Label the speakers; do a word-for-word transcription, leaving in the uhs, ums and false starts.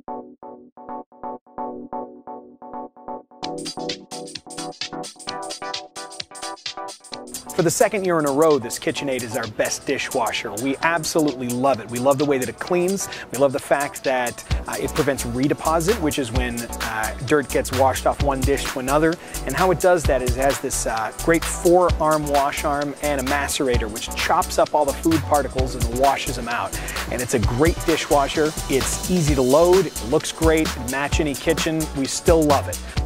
Speaker 1: For the second year in a row, this KitchenAid is our best dishwasher. We absolutely love it. We love the way that it cleans. We love the fact that uh, it prevents redeposit, which is when uh, dirt gets washed off one dish to another. And how it does that is it has this uh, great four-arm wash arm and a macerator, which chops up all the food particles and washes them out. And it's a great dishwasher. It's easy to load. It looks great. Match any kitchen. We still love it.